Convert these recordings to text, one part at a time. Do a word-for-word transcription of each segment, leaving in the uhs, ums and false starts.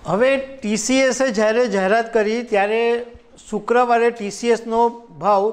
હવે ટીસીએસે જ્યારે જાહેરાત કરી ત્યારે શુક્રવારે ટીસીએસનો ભાવ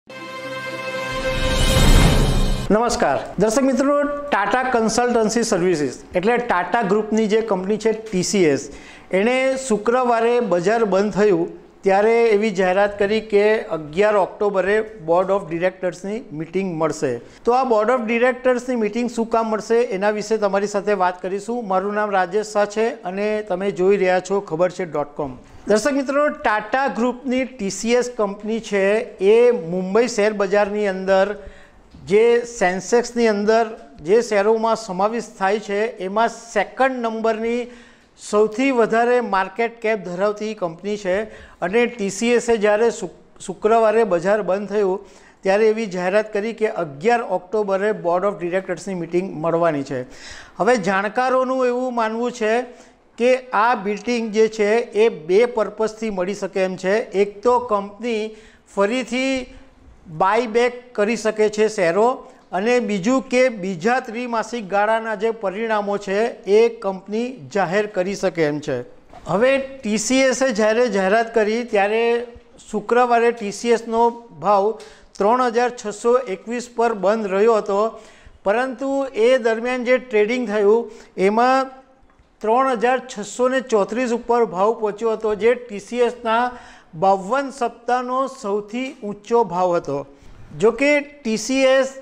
નમસ્કાર દર્શક મિત્રો, ટાટા કન્સલ્ટન્સી સર્વિસીસ એટલે ટાટા ગ્રુપની જે કંપની છે ટીસીએસ, એણે શુક્રવારે બજાર બંધ થયું ત્યારે એવી જાહેરાત કરી કે અગિયાર ઓક્ટોબરે બોર્ડ ઓફ ડિરેક્ટર્સની મિટિંગ મળશે. તો આ બોર્ડ ઓફ ડિરેક્ટર્સની મિટિંગ શું કામ મળશે એના વિશે તમારી સાથે વાત કરીશું. મારું નામ રાજેશ શાહ છે અને તમે જોઈ રહ્યા છો ખબર છે ડોટ કોમ. દર્શક મિત્રો, ટાટા ગ્રુપની ટીસીએસ કંપની છે એ મુંબઈ શેર બજારની અંદર જે સેન્સેક્સની અંદર જે શેરોમાં સમાવેશ થાય છે એમાં સેકન્ડ નંબરની સૌથી વધારે માર્કેટ કેપ ધરાવતી કંપની છે. અને ટીસીએસે જ્યારે શુક્રવારે બજાર બંધ થયું ત્યારે એવી જાહેરાત કરી કે અગિયાર ઓક્ટોબરે બોર્ડ ઓફ ડિરેક્ટર્સની મિટિંગ મળવાની છે. હવે જાણકારોનું એવું માનવું છે કે આ મિટિંગ જે છે એ બે પર્પઝથી મળી શકે એમ છે. એક તો કંપની ફરીથી બાયબેક કરી શકે છે શેરો, અને બીજું કે બીજા ત્રિમાસિક ગાળાના જે પરિણામો છે એ કંપની જાહેર કરી શકે એમ છે. હવે ટીસીએસે જ્યારે જાહેરાત કરી ત્યારે શુક્રવારે ટીસીએસનો ભાવ ત્રણ હજાર છસો એકવીસ પર બંધ રહ્યો હતો, પરંતુ એ દરમિયાન જે ટ્રેડિંગ થયું એમાં ત્રણ હજાર છસો ને ચોત્રીસ ઉપર ભાવ પહોંચ્યો હતો, જે ટીસીએસના બાવન સપ્તાહનો સૌથી ઊંચો ભાવ હતો. જોકે ટીસીએસ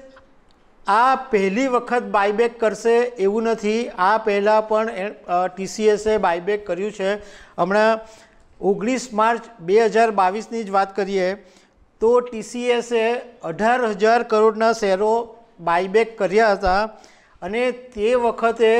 આ પહેલી વખત બાયબેક કરશે એવું નથી. આ પહેલાં પણ ટીસીએસે બાયબેક કર્યું છે. હમણાં ઓગણીસ માર્ચ બે હજાર બાવીસની જ વાત કરીએ તો ટીસીએસે અઢાર હજાર કરોડના શેરો બાયબેક કર્યા હતા, અને તે વખતે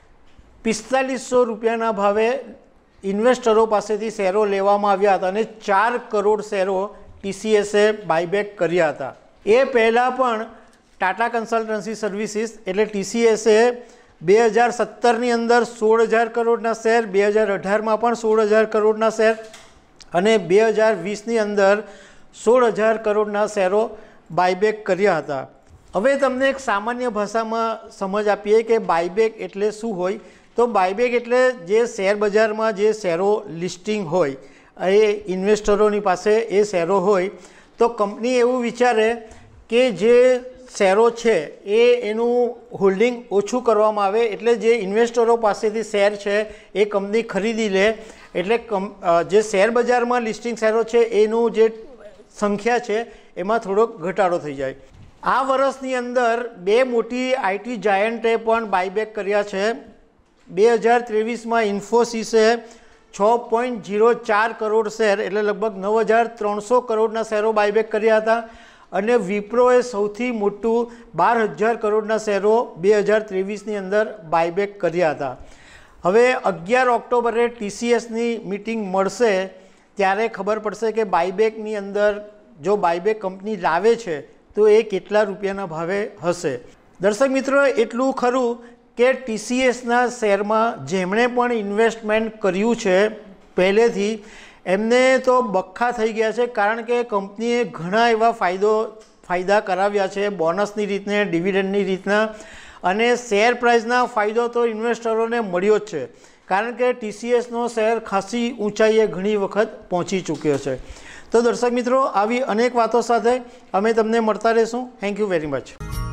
પિસ્તાલીસો રૂપિયાના ભાવે ઇન્વેસ્ટરો પાસેથી શેરો લેવામાં આવ્યા હતા અને ચાર કરોડ શેરો ટીસીએસે બાયબેક કર્યા હતા. એ પહેલાં પણ ટાટા કન્સલ્ટન્સી સર્વિસીસ એટલે ટીસીએસે બે હજાર સત્તરની અંદર સોળ હજાર કરોડના શેર, બે હજાર અઢારમાં પણ સોળ હજાર કરોડના શેર અને બે હજાર વીસની અંદર સોળ હજાર કરોડના શેરો બાયબેક કર્યા હતા. હવે તમને એક સામાન્ય ભાષામાં સમજ આપીએ કે બાયબેક એટલે શું હોય. તો બાયબેક એટલે જે શેર બજારમાં જે શેરો લિસ્ટિંગ હોય એ ઇન્વેસ્ટરોની પાસે એ શેરો હોય, તો કંપની એવું વિચારે કે જે શેરો છે એ એનું હોલ્ડિંગ ઓછું કરવામાં આવે, એટલે જે ઇન્વેસ્ટરો પાસેથી શેર છે એ કંપની ખરીદી લે, એટલે જે શેર બજારમાં લિસ્ટિંગ શેરો છે એનું જે સંખ્યા છે એમાં થોડોક ઘટાડો થઈ જાય. આ વર્ષની અંદર બે મોટી આઈટી જાયન્ટે પણ બાયબેક કર્યા છે. બે હજાર ત્રેવીસમાં ઇન્ફોસિસે છ પોઈન્ટ ઝીરો ચાર કરોડ શેર એટલે લગભગ નવ હજાર ત્રણસો કરોડના શેરો બાયબેક કર્યા હતા, અને વિપ્રોએ સૌથી મોટું બાર હજાર કરોડના શેરો બે હજાર ત્રેવીસની અંદર બાયબેક કર્યા હતા. હવે અગિયાર ઓક્ટોબરે ટીસીએસની મિટિંગ મળશે ત્યારે ખબર પડશે કે બાયબેકની અંદર જો બાયબેક કંપની લાવે છે તો એ કેટલા રૂપિયાના ભાવે હશે. દર્શક મિત્રો, એટલું ખરું કે ટીસીએસના શેરમાં જેમણે પણ ઇન્વેસ્ટમેન્ટ કર્યું છે પહેલેથી એમને તો બખ્ખા થઈ ગયા છે, કારણ કે કંપનીએ ઘણા એવા ફાયદો ફાયદા કરાવ્યા છે, બોનસની રીતને, ડિવિડન્ડની રીતના, અને શેર પ્રાઇસના ફાયદો તો ઇન્વેસ્ટરોને મળ્યો જ છે, કારણ કે ટીસીએસનો શેર ખાસી ઊંચાઈએ ઘણી વખત પહોંચી ચૂક્યો છે. તો દર્શક મિત્રો, આવી અનેક વાતો સાથે અમે તમને મળતા રહીશું. Thank you very much.